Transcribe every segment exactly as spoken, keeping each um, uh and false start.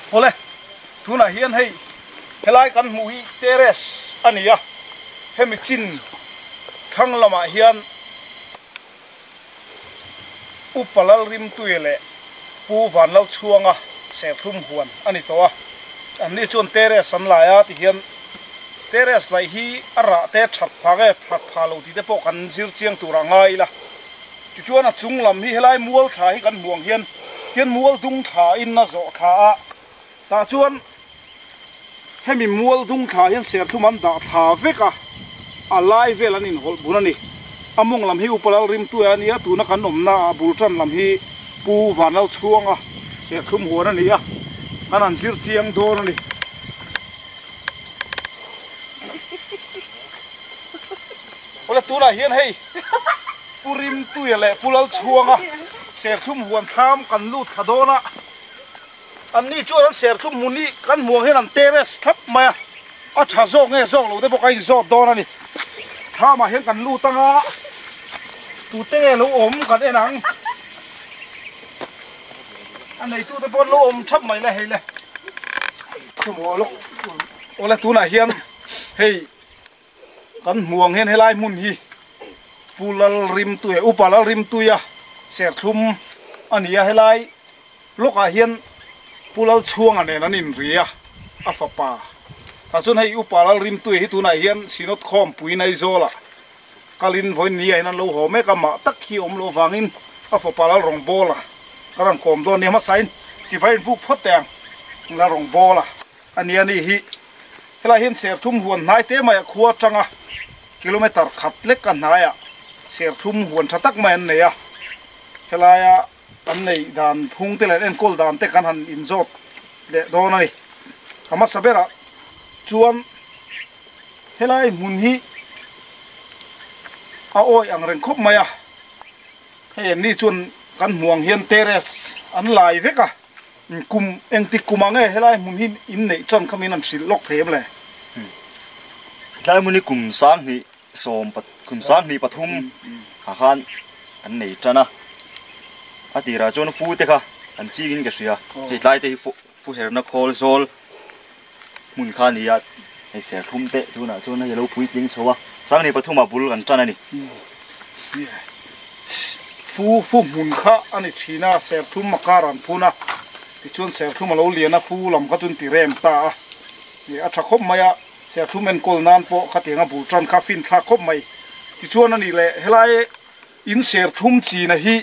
ole thu na hian hei helai kan mu hi terrace ania hemi chin thang lama hian upalal rim tuile pu van lo chuanga se thum huan ani towa ani chon terrace an laia ti hian terrace lai hi ara te that phage phat phalo ti te po kan zir chiang tura ngai la chu chuan a chung lam hi helai mual tha hi kan muang hian hian mual dung tha in na zo tha a ta chuan hemi mual dung tha hian ser thum an da tha veka alai vel an in hol bunani among lam hi upalal rim tu ania tu na kan omna bultan lam hi pu vanal chuanga se thum huan ani a kan an zir chiang dor ani ole tu na hian hei purim tu le pulal chuanga se thum huan tham kan lu thadona anni chuan ser thum muni kan muang hian an terrace thap maya a tha zo nge zo lo te bo kai zo don ani thama hian kan lu tanga tu te lo om kan enang anh này tu te bon lo om thap mai la hei le thum ho lo ole tu na hian hei kan muang hian helai mun hi pulal rim tu e upalal rim tu ya ser thum ania helai loka hian pulal chuang ane nanin ria afapa ta chun hei upalal rim tu hi tu na hian sinot khom pui nai zola kalin voin ni ai nan lo ho me kama tak hi om lo wangin afapalal rong bola karang kom don ni ma sain chi vai buk phot teng la rong bola ania ni hi helai hian ser thum huan nai te mai khuwa tanga kilometer khat lek kan naya ser thum huan thatak man ne ya helaya an nei dan phung te len en kol dan te kan han in zot le do nai kama sabera chuan helai mun hi a oi ang reng khop maya he ni chun kan muang hian terrace an lai veka kum engti kumange helai mun hi in nei chan khamin an sil lok them le lai muni kum sang ni som pat kum sang ni pathum ha han an nei chana atira chon fu te kha an chi in ka sia he lai te fu fu her na khol zol mun kha ni ya he ser thum te tu na chon na yelo pui ting chowa sang ni pathuma bul kan chana ni fu fu mun kha ani thina ser thum makaran phuna ti chon ser thum lo liana fu lam ka tun ti rem ta ni a tha khop maya ser thum en kol nan po kha tenga bul tran kha fin tha khop mai ti chon ani le helai in ser thum chi na hi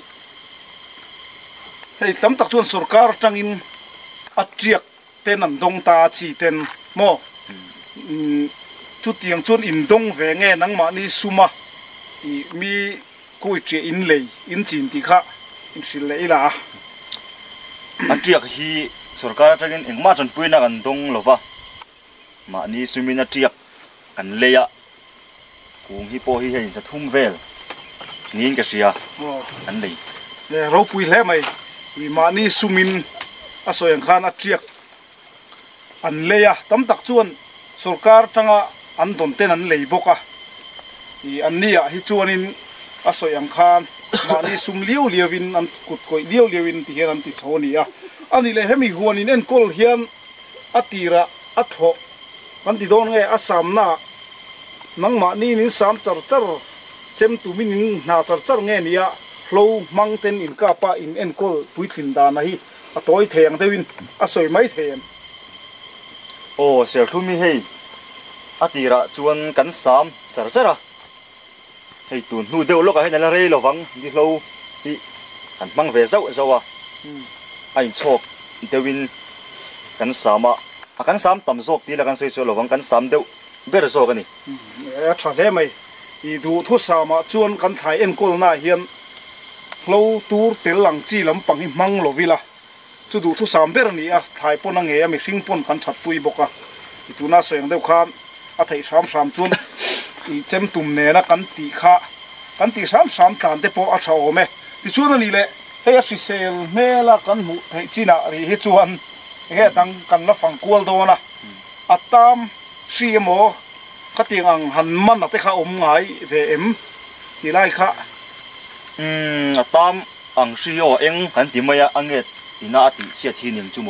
hei tam tak chuan sarkar tangin atriak ten an dong ta chi ten mo chu tiang chuan in dong ve nge nang ma ni suma i mi koi tre in lei in chin ti kha in sil le ila atriak hi sarkar tangin engma chan puina kan dong lova ma ni sumina triak kan leya kung hi po hi hei sa thum vel ngin ka sia an lei le ro pui hle mai i mani sumin asoyang khan atriak an leya tam tak chuan sarkar tanga an don ten an lei boka i ania hi chuanin asoyang khan mani sum liu liawin an kut koi liu liawin ti hian an ti chhoni a ani le hemi huanin en kol hian atira atho kan ti don nge asamna nang ma ni nin sam char char chem tu min na char char nge nia flow mountain in kapa in enkol puithin da na hi atoi theng dewin asoi mai them o ser thumi hei atira chuan kan sam char chara hei tun nu deu loka hei na rei lowang di hlo hi kan mang ve zau zawa ai chok dewin kan sama a kan sam tam zok ti la kan sei so lowang kan sam deu ber zo ka ni e tha ve mai i du thu sama chuan kan thai enkol na hian hlo tur tel lang chi lam pang hi mang lovila chu du thu sam ber ni a thai pon ange mi hring pon kan that pui boka i tuna soeng deu khan a thei sam sam chun i chem tum ne na kan ti kha kan ti sam sam tan te po a thaw me ti chuan ani le hei a si sel mela kan mu hei china ri hi chuan he tang kan la fang kual do na atam si mo khatiang ang han man ate kha om ngai ve em ti lai kha um atam ang si yo eng kan ti maya anget ina ati sia thi ning chumo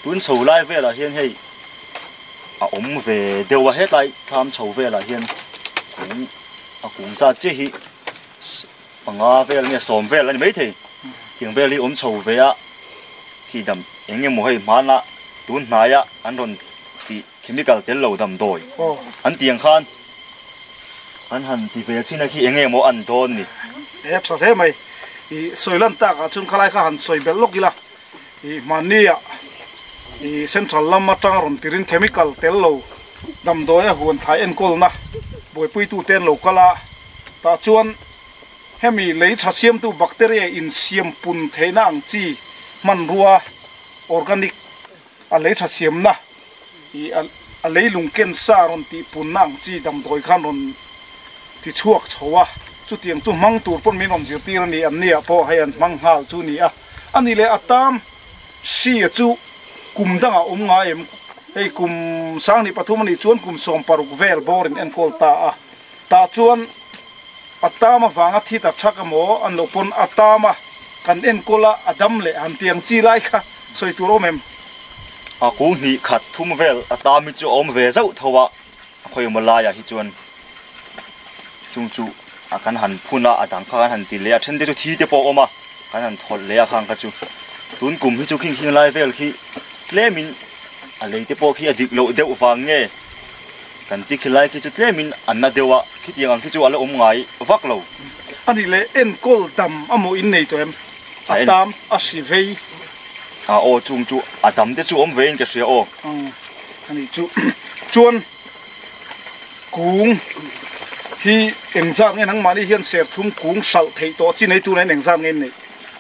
tuấn sầu lai về là hiền hay à ống về đều là hết lại tham sầu về là hiền cũng à cũng ra chế hi bằng à về là nghe sòm về là mấy thì tiếng về li ống sầu về á khi đầm anh em mua hay mà na tuấn này á anh còn thì chemical tiền lâu đầm đồi anh tiếng khan anh hẳn thì về xin là khi anh em mua ăn đòn nè ế cho thế mày thì soi lần ta cả chung khai lại hẳn soi bel lốc gila thì mania thì central lam mặt trăng rồi tirin chemical tel lâu đầm đôi huân thái en col na buổi pui tu ten lâu kala ta chuan hemi lấy thà xiêm tu bacteria in xiêm pun thế na ang chi man rua organic à lấy thà xiêm na thì à lấy lùng ken sa rồi thì pun na ang chi đầm đôi khan rồi thì chuộc chua chú tiếng chú mang tour pon min om jiu ti ni an nia po hay an mang hal chú ni a ani le atam si chú kum danga um nga em ei kum sang ni pathum ni chuan kum som paruk vel borin en kol ta a ta chuan atama wanga thi ta thaka mo an lo pon atama kan en kola adam le an tiang chi lai kha soi tu ro mem à cũng ni khát thum vel atami chu om ve zau thowa khoi malaya hi chuan chung chu akan han phuna adang khan han ti le then de chu thi te po oma kan han thol le khang ka chu tun kum hi chu king king lai vel khi tlemin a le te po khi adik lo deuh wang nge kan ti khilai ki chu tlemin anna dewa khi tiang ang khi chu ala om ngai vak lo ani le en kol dam amo in nei to em atam asi vei a o chung chu adam te chu om vein ka sia o ani chu chuan kung hi exam nghe nang mani hian sep thum kung sal thei to chi nei tu nei exam nghe nei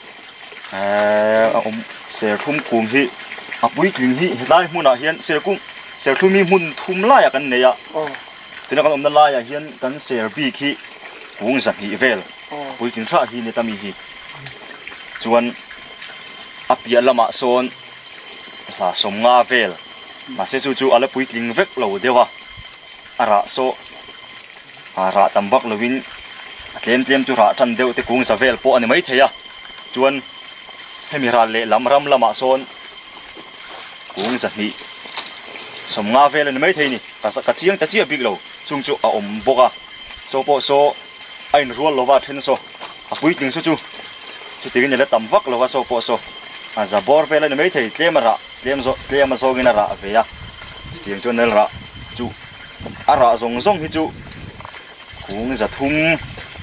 à ông sep thum kung hi a pui kling hi lai mun a hian sep kung sep thum mi mun thum lai a kan nei a tin kan om na lai a hian kan sep bi khi kung sa hi vel pui kling tha hi ne tami hi chuan a pia lama son sa som nga vel ma se chu chu ala pui kling vek lo dewa ara so ra tam bak lovin tlem tlem tu ra than deuh te kung sa vel po ani mai theya chuan hemi ra le lam ram lama son kung sa ni som nga vel ani mai thei ni ka sa ka chiang ta chi big lo chung chu a om boka so po so ain rual lova then so a pui ting so chu chu tigin le tam vak lova so po so a za bor vel ani mai thei tlem ra tlem zo tlem zo gina ra ve ya tiang chu nel ra chu ara zong zong hi chu cũng rất thung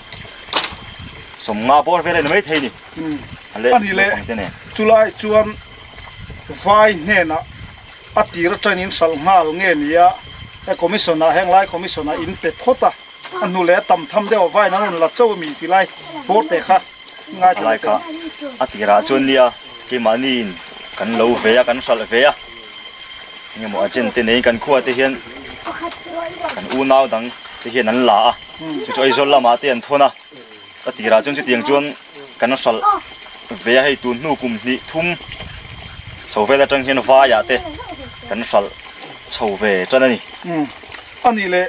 sống nga bor về đây mấy thầy nhỉ anh lệ July chuan vai nè na at tira training sal ngal nghe nia e commissioner heng lai commissioner in pe phota anu le tam tham deuh vai na la chaw mi ti lai bor te kha ngai lai kha at tira chuan nia ki manin kan lo ve kan sal ve a nge mo achen te nei kan khuwa te hian kan u nau dang te hian an la a chu choi zol lama te an thona at tira chung chu tiang chuan kan sal ve hei tu nu kum ni thum so ve la tang hian va ya te kan sal chho ve chan ani ani le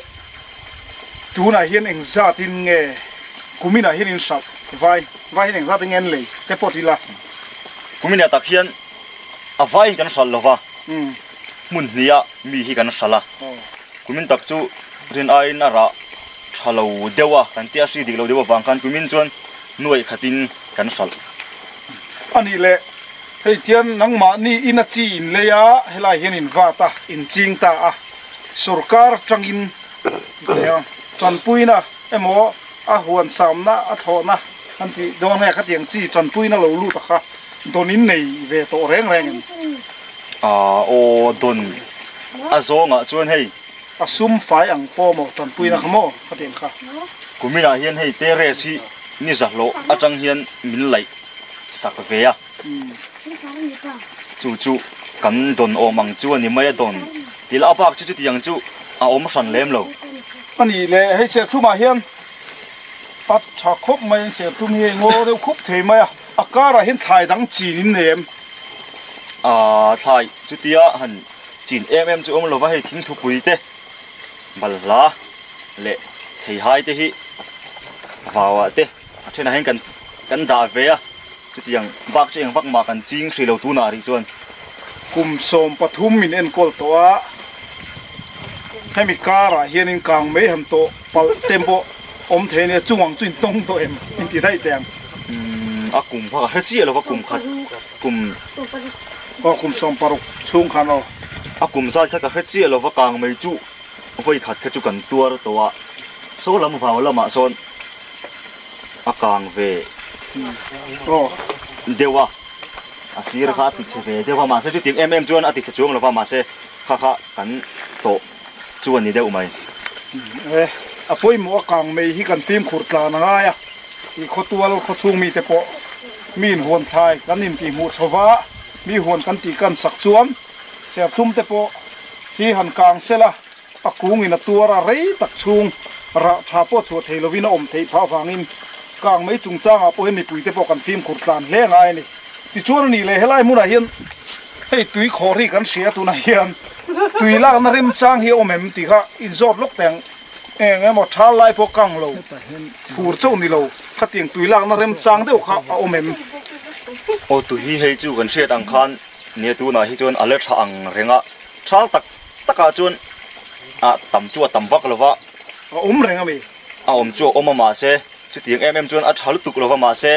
tu na hian eng za tin nge kumina hian in sal vai vai eng za tin en le te potila kumina tak hian a vai kan sal lova mun nia mi hi kan sala kumin tak chu rin ai na ra thalo dewa kan tia si dik lo dewa wang kan kumin chuan nuai khatin kan sal ani le hei tian nang ma ni ina chi in le ya helai hian in wata in ching ta a sarkar tangin ya chan puina emo a huan samna a thona anti don he khatiang chi chan puina lo lu ta kha donin nei ve to reng reng a o don a zonga chuan hei asum fai ang po mo tan puina khamo khaten kha kumina hian hei te re si ni zahlo atang hian min lai sak ve a chu chu kan don o mang chu ani mai don til apak chu chu tiang chu a om san lem lo ani le hei se thuma hian pat tha khop mai se thum hi ngo deu khup thei mai a akara hian thai dang chin in nem a thai chu tia han chin em em chu om lo wa hei thing thu pui te balla le thei hai te hi vawa te thena hen kan kan da ve a chu tiang bak cheng bak ma kan ching hri lo tu na ri chuan kum som pathum min en kol toa hemi kara hianin kang mei han to pal tempo om thene chuang chuin tong to em in ti thai teng a kum pha kha chi lo va kum khat kum o kum som paruk chung khan o a kum sa kha kha chi lo va kang mei chu voi khat kha chu kan tuar towa so lam va lama son a kang ve o dewa asir kha ti che ve dewa ma se chu ting mm chuan a ti che chung lo va ma se kha kha kan to chuan ni deuh mai e apoi mo kang mei hi kan film khur tla na nga ya i khotual khochung mi te po min hon thai kan nim ti mu chowa mi hon kan ti kan sak chuan se thum te po hi han kang sela akung in atura rei tak chung ra tha po chu theilovina om thei pha wangin kang mei chung changa po hemi pui te po kan film khur tlan hle ngai ni ti chuan ni le helai mu na hian hei tui khori kan sia tu na hian tui la na rem chang hi omem ti kha in zot lok teng eng emo thal lai po kang lo fur chau ni lo khating tui la na rem chang deuh kha a omem o tu hi hei chu kan hriat ang khan ne tu na hi chuan ale tha ang renga thal tak taka chuan a tam chu tam vak lova a om renga mi a om chu oma ma se chu tiang mm chuan a thal tuk lova ma se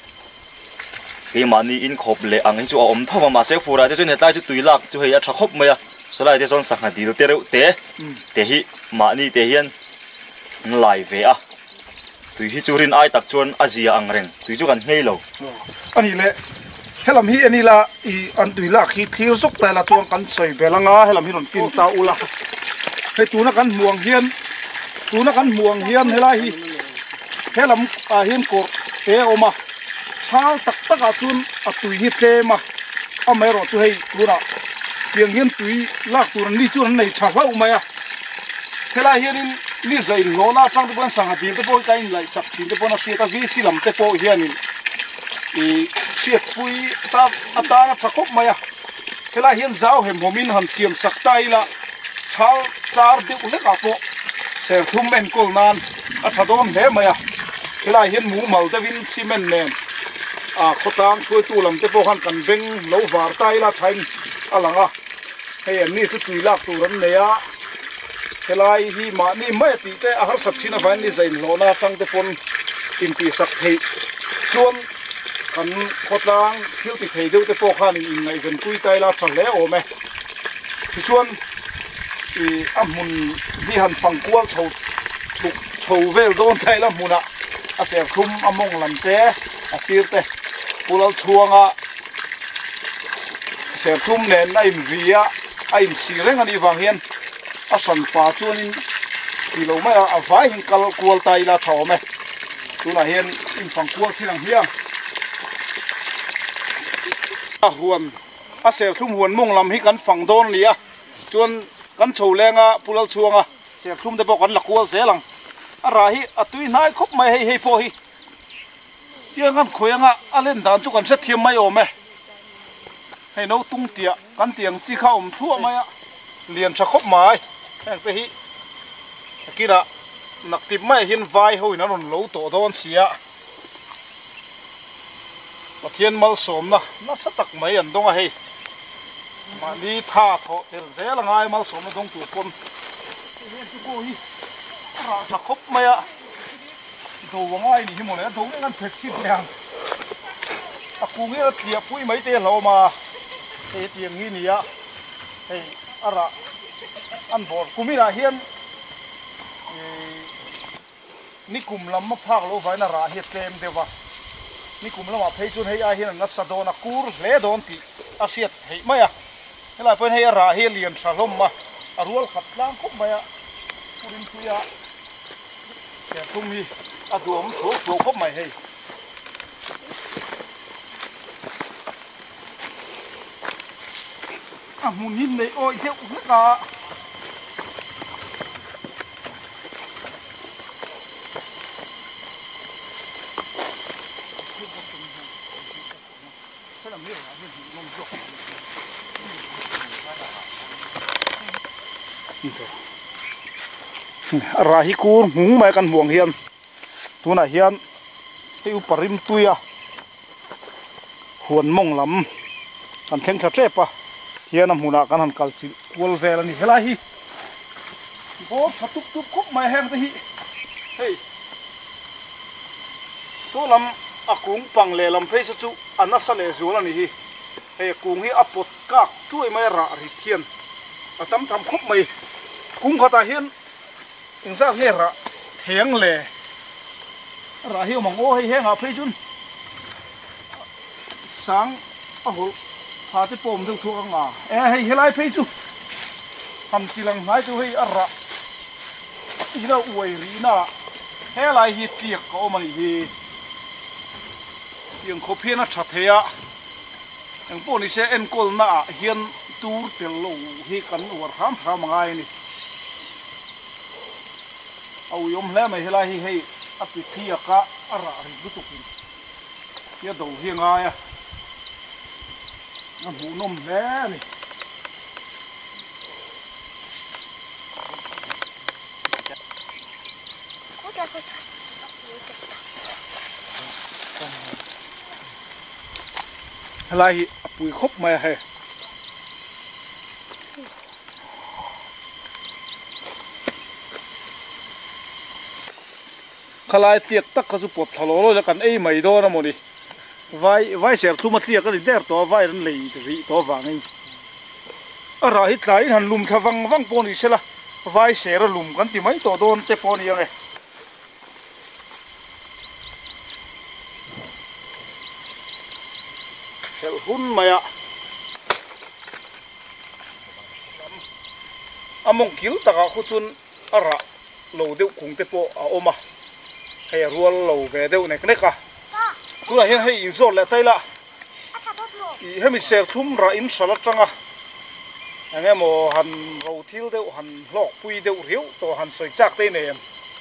ke mani in khop le ang chu a om thoma ma se fura te chu ne tai chu tui lak chu hei a tha khop maya salai te son sakha ti te te te hi mani te hian lai ve a tui hi churin ai tak chuan azia ang reng tui chu kan ngei lo ani le helam hi ani la i an tui la khi thir sok ta la tuang kan soi belanga helam hi non kin ta ula he tu na kan muang hian tu na kan muang hian hela hi helam a hian ko te oma chal tak tak a chun a tui hi te ma a mai ro tu hei luna piang hian tui lak tur ni chuan nei tha hlau mai a hela hian in ni zai lo na tang te bon sang ti te po ka in lai sak ti te po na sia ta vi silam te po hian in i sia pui ta ata na thakop mai a hela hian zau hem homin han siam sak tai la chal char de ule ka po se thum men kol nan a thadon he mai a hela hian mu mal te win cement nen a khotang chui tu lam te po han kan beng lo war tai la thain alanga hei an ni chu tui lak tu ran neya helai hi ma ni mai ti te a har sap thina van ni zain lo na tang te pon tin ti sak thei chuan kan khotang thil ti thei deu te po khan in ngai ven pui tai la thang le o me ti chuan i amun vi han phang kwal chho thuk chho vel don tai la muna a ser thum among lam te a sir te pulal chuanga ser thum nen na in via a in sireng ani wang hian a san pa chuanin kilo mai a vai hin kal kual tai la thawme tuna hian in phang kual chilang hiang a huan a ser thum huan mong lam hi kan phang don lia chuan kan chho lenga pulal chuanga ser thum te bo kan lakual selang a ra hi a tui nai khop mai hei hei po hi tiang kan khoyanga alen dan chu kan se thiam mai ome hei no tung tia kan tiang chi kha om thu mai a lian tha khop mai heng te hi kira nak tip mai hin vai hoi na ron lo to don sia pathian mal som na na satak mai an donga hei ma ni tha tho tel zel ngai mal som na dong tu pon he tu ko hi ra tha khop mai a do wangai ni hi mo le do ngan phet chi yang a ku nge tia pui mai te lo ma he tiang hi ni ya hei ara an bor kumina hian ni kum lam ma phak lo vai na ra hi tem dewa ni kum lam a phei chun hei a hian na sa don a kur hle don ti a siat hei maya helai pen hei ra hi lian tha hlom ma a rual khat lang khop maya purin tuya ya tumi a duam tho tho khop mai hei a mun hin nei oi deu ka rahi kur mung mai kan huang hian tuna hian teu parim tuya huan mong lam kan theng tha trepa hian am huna kan han kal chi wal vel ani hela hi bo phatuk tup khop mai hang te hi hei so lam akung pang le lam phei chu anna sa le zul ani hi hei kung hi apot kak tuai mai ra ri thian atam tham khop mai kung khata hian ingza he ra theng le ra hi mong o hei henga phei chun sang a hol pha te pom thung thu anga e hei helai phei chu ham chilang mai chu hei ara ira uai ri na helai hi tiak ko mani hi tiang kho phena tha theya ang po ni se en kol na hian tur tel lo hi kan war ham ham ngai ni au yom hle mai helai hi hei api thia ka ara ri butukin ya do hi nga ya na bu nom le ni helai hi apui khop mai he khalai tiak tak ka chu pot thalo lo kan ei mai do na moni vai vai ser thuma tiak ka der to vai ran lei ri to wangai ara hi tlai han lum thawang wang poni sela vai ser lum kan ti mai to don te poni yang e hel hun maya among kil taka khuchun ara lo deu kung te po a oma hei rual lo ve deu nek nek a tuna hian hei in zol le taila i hemi ser thum ra in sala tanga enge mo han ro thil deu han lok pui deu riu to han soi chak te nem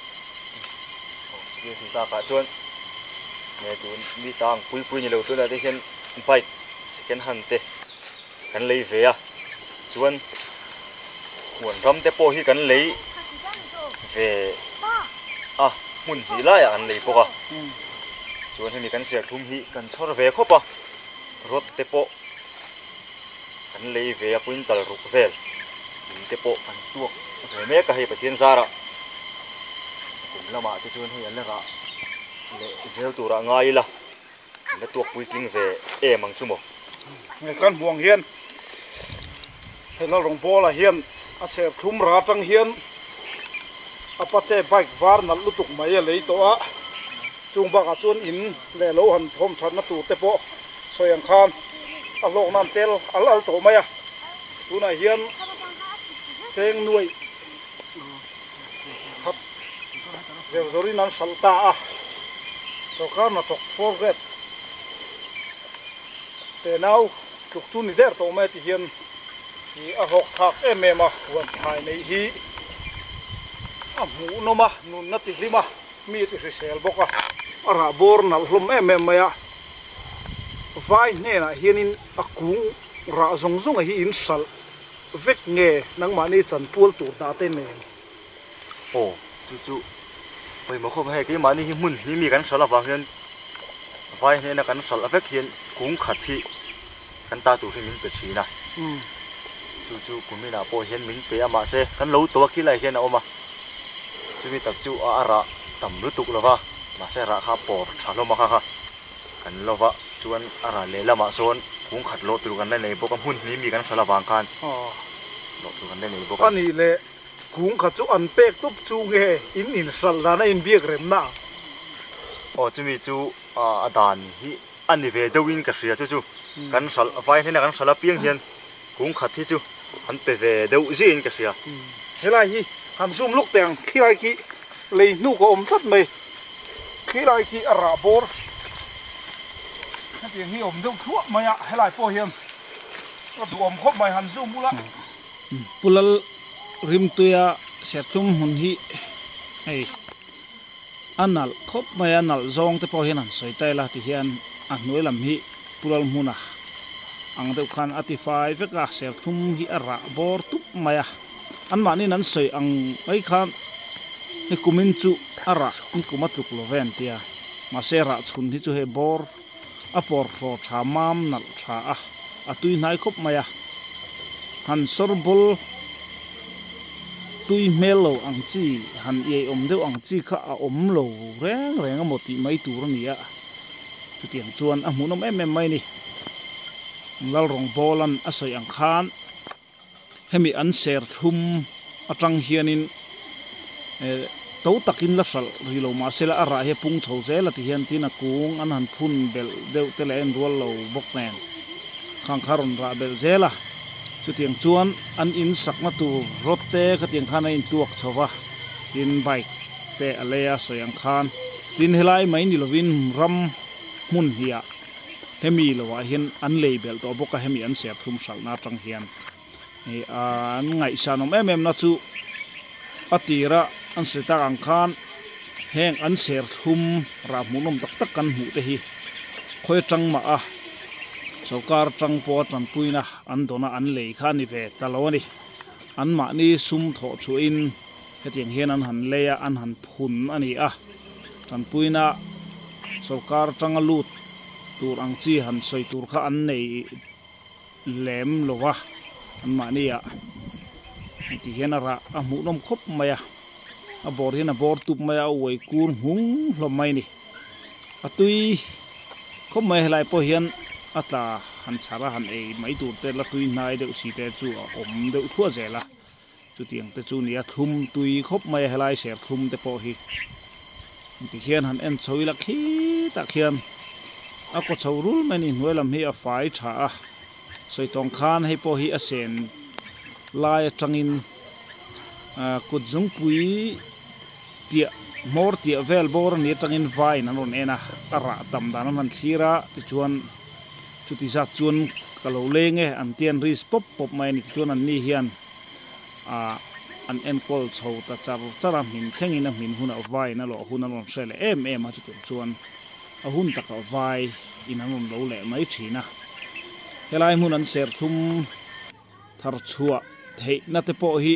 ye si ta ka chuan ne tun mi tang pui pui ni lo tu la te hian bike second hand te kan lei ve a chuan huan ram te po hi kan lei ve a mun hi la ya an lei poka chuan hemi kan ser thum hi kan chhor ve khopa rot te po kan lei ve a puin tal ruk vel in te po kan tuak ve me ka hi pathian zara kum lama te chuan hi an la ra le zel tura ngai la le tuak pui tling ve e mang chumo nge kan buang hian hela rong bola hian a ser thum ra tang hian apa che bike var na lutuk mai lei to a chung ba ka chun in le lo han thom than na tu te po soyang khan a lok nam tel al al to mai a tuna hian cheng nuai thap zel zori nan salta a so khan na tok forget te nau tuk tu ni der to mai ti hian hi a hok thak em em a wan thai nei hi a mu no ma nun na ti lima mi ti sel boka ara bor na hlum em em maya vai ne na hianin a kung ra zong zong hi in sal vek nge nang ma ni chan pul tur da te ne o chu chu oi mo khom he ke ma ni hi mun hi mi kan sala wa hian vai ne na kan sal vek hian kung khat hi kan ta tu hin pe china um chu chu kumina po hian min pe ama se kan lo to ki lai hian a oma chumi tak chu a ara tam lu tuk lova ma se ra kha por thalo ma kha kha kan lova chuan ara le lama son kung khat lo tur kan nei bo kam hun ni mi kan sala wang kan a lo tur kan nei bo ani le kung kha chu an pek tup chu nge in in sal da na in biak rem na o chumi chu a adan hi ani ve dewin ka ria chu chu kan sal vai hena kan sala piang hian kung khat hi chu an pe ve deu zin ka ria helai hi han zoom luk teng khilai ki lei nu ko om that mai khilai ki ara bor cái hi om deu thuốc mai a helai po hiam có du om khop mai han zoom mula pulal rim tuya serthum hun hi hei anal khop mai anal zong te po hian an soi tai la ti hian a hnoi lam hi pulal huna ang deuh khan ati fai veka serthum hi ara bor tup mai a an ma ni nan soi ang mai khan ni kumin chu ara ni kumatuk lo ven tia ma sera chhun hi chu he bor a por ro tha mam nal tha a atui nai khop mai a han sorbol tui melo ang chi han ye om deuh ang chi kha a om lo reng reng a moti mai tur nia chu tiang chuan a hmunom em em mai ni lal rong bolan a soi ang khan hemi an ser thum atang hianin e to takin la sal rilo ma sela ara he pung chho zela ti hian tin a kung an han phun bel deuh te le en rual lo bok nen khang kharon ra bel zela chu tiang chuan an in sakna tu rotte ka tiang khana in tuak chowa tin bike te aleya soyang khan tin helai mai ni lovin ram mun hiya hemi lowa hian an label to boka hemi an ser thum sal na tang hian e an ngai sanom em em na chu atira an seta ang khan heng an ser thum ra munom tak tak kan hu te hi khoi tang ma a sokar tang po tang puina an dona an lei kha ni ve taloni an ma ni sum tho chu in hetiang hian an han leya an han phun ani a tang puina sokar tang alut tur ang chi han soi tur kha an nei lem lowa an ma ni a ti hian ara a mu nom khop maya a bor hian a bor tup maya oi kur hung hlom mai ni atui khop mai helai po hian atla han chara han ei mai tur te la tui nai de si te chu om de thua zela chu tiang te chu nia thum tui khop mai helai ser thum te po hi ti hian han en choi la khi ta khian a ko chorul mani hnuailam hi a fai tha a soi tong khan hei po hi a sen lai atangin a kut zung pui tia mor tia vel bor ni tangin vai nan on ena ara tam dan han thira ti chuan chuti za chuan kalo lenge an tian ris pop pop mai ni chuan an ni hian a an en kol chho ta char chara min thengin a min huna vai na lo huna lon sele em em a chu chuan a hun tak a vai in an lo le mai thina helai mun an ser thum thar chua thei na te po hi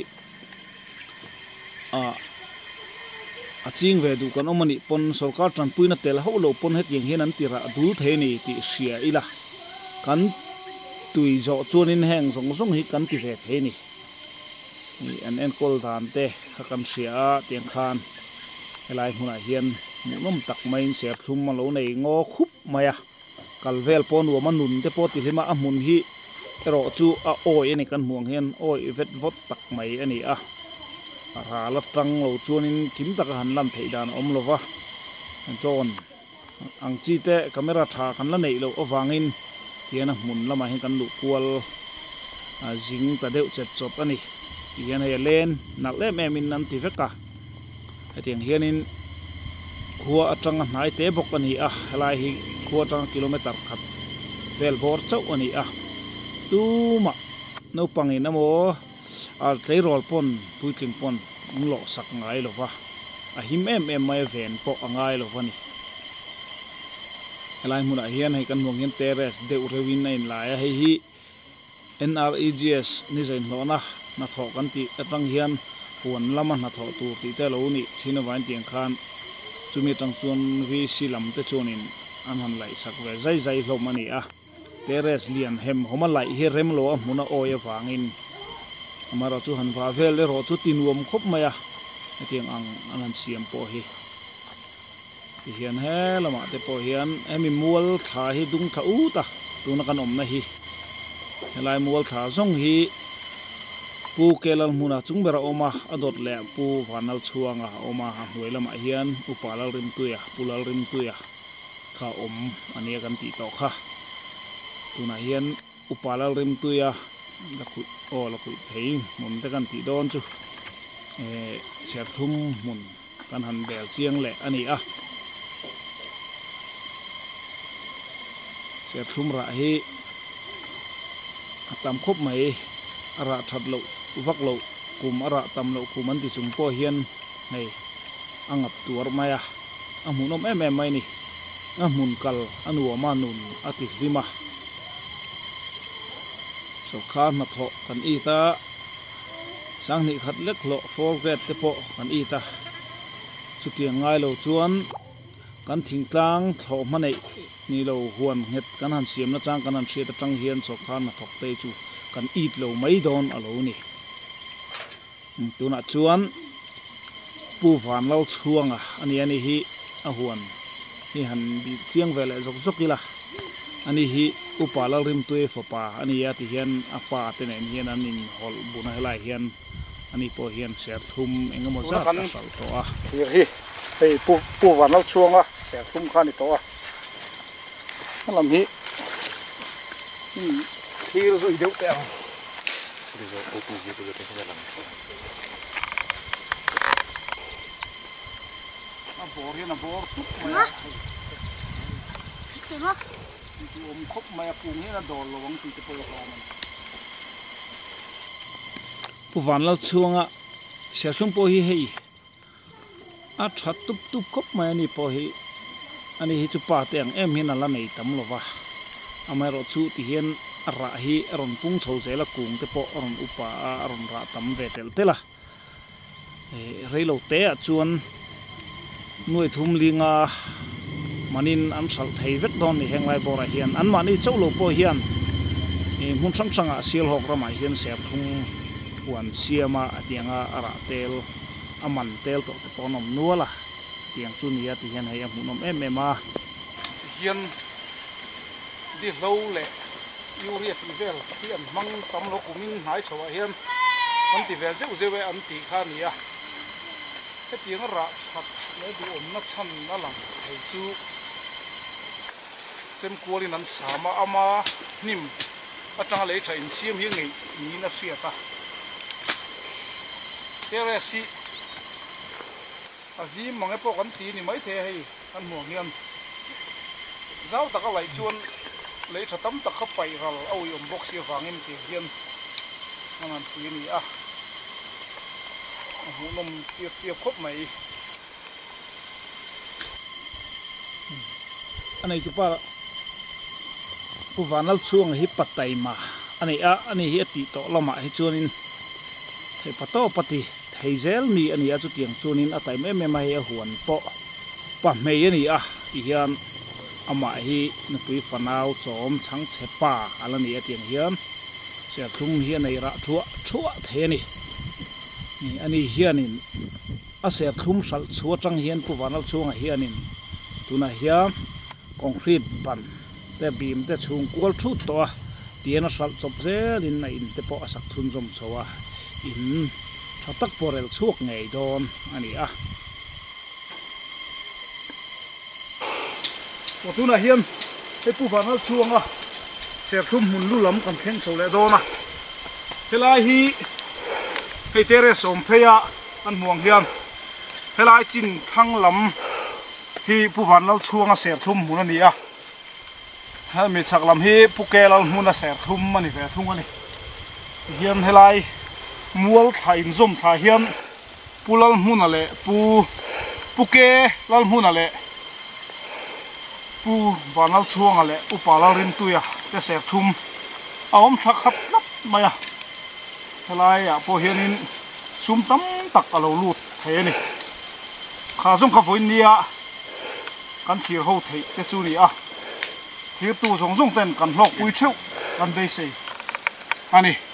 a a ching ve du kan omani pon sarkar tran puina tel ho lo pon het yeng hian an tira du the ni ti sia ila kan tui zo chuan in heng zong zong hi kan ti ve the ni ni an en kol dan te kha kan sia tiang khan helai huna hian munom tak main se thum ma lo nei ngo khup maya kalvel pon wa manun te po ti hima a mun hi ero chu a oi ani kan muang hian oi vet vot tak mai ani a ra la tang lo chuanin kim tak han lam thei dan om lova chon ang chi te camera tha kan la nei lo awangin tiana mun lama hin kan lu kwal jing ta deuh chet chop ani tian he len nak le me min nan ti veka atiang hianin khuwa atanga hnai te bok ani a helai hi khuwa tang kilometer khat vel bor chau ani a tuma no pangin amo al tlei rol pon puitling pon nglo sak ngai lova a him em em mai ven po angai lova ni helai mun a hian hei kan mong hian teres deu rewin in la hei hi N R E G S ni zain hlona na tho kan ti atang hian puan lama na tho tu ti te lo ni thina wan tiang khan chumi tang chuan vi silam te chuanin an han lai sak ve zai zai hlom ani a teres lian hem homa lai hi rem lo a hmuna oi awangin amara chu han va vel le ro chu tinwom khop maya atiang ang anan siam po hi hian he lama te po hian emi mual tha hi dung tha u ta tuna kan om na hi helai mual tha zong hi pu kelal muna chungbera oma adot le pu vanal chuanga oma hnuai lama hian upalal rim tuya pulal rim tuya kha om ania kan ti to kha tuna hian upalal rim tuya la khu o la khu thei mun te kan ti don chu e ser thum mun kan han bel chiang le ani a ser thum ra hi atam khop mai ara that lo vak lo kum ara tam lo kum an ti chung po hian nei angap tur maya amunom em em mai ni amun kal anu ma nun ati rima so kha na tho kan i ta sang ni khat lek lo for grade te po kan i ta chu ti ngai lo chuan kan thing tlang tho manei ni lo huan het kan han siam na chang kan han thria ta tang hian so kha na thok te chu kan eat lo mai don alo ni tuna chuan pu van lo chuanga ani ani hi a huan hi han bi thiang vele zok zokila ani hi upalal rim tui fopa ani ya ti hian apa te nen hian anin hol buna helai hian ani po hian ser thum engemaw zat ka sal to a hi hi hei pu pu van lo chuanga ser thum khani to a lam hi thir zui deuh te ang Rizo opu ji tu te hela lam a bor hian a bor tuk mai Thế mà ti om khop mai a pung hian a dol lo wang ti te pawh a man pu van lo chuanga ser thum po hi hei a that tup tup khop mai ani po hi ani hi chu pa te ang em hin ala nei tam lova amai ro chu ti hian ra hi ron pung chho zela kung te po ron upa a ron ra tam ve tel tela e reilo te a chuan nuai thum linga manin an sal thei vet don ni henglai bora hian an mani cholo po hian e mun sang sanga sil hok rama hian ser thum wan siama atianga ara tel aman tel to te ponom nuala tiang chu nia ti hian hei amunom em em a hian di lo le uria ti vel ti an mang tam lo kumin hai chawa hian an ti vel zeu zeu an ti kha nia he tiang ra that le du om na chan na lang hei chu sem kualin an sama ama nim atang le tha in siam hi ngei ni na sia ta tere si azim mange po kan ti ni mai the hei an mo hian zau taka lai chuan le tha tam tak kha pai ral au yom box hi wangin ti hian anan ti ni a hu nom tiap tiap khop mai anei tu pa pu vanal chuang hi patai ma ani a ani hi ti to lama hi chuanin he pato pati heizel mi ani a chu tiang chuanin atai me me mai a huan po pa mei ani a ti hian ama hi na pui fanau chom chang chepa alani a tiang hian ser thum hian nei ra thua thua the ni ni ani hianin a ser thum sal chua tang hian pu vanal chuang hianin tuna hian concrete ban te beam te chung kwal thu to tiana sal chop zelin na in te po asak thun zom chowa in thatak porel chuak ngei don ani a tuna hian he pu vanal chuanga ser thum mun lu lam kan thleng chole dona helai hi hei tere som pheya an muang hian helai chin thang lam hi pu vanal chuanga ser thum mun ani a ha mi chak lam hi pu kelal mun a ser thum ani ve thung ani hian helai mual thain zom tha hian pulal mun ale pu pu ke lal mun ale pu vanal chuang ale upala rim tuya te ser thum aom thak khat nap maya helai a po hianin sum tam tak alo lut the ni kha zum kha voin nia kan thir ho thei te chu ni a thir tu zong zong ten kan hlok pui theu kan dei sei ani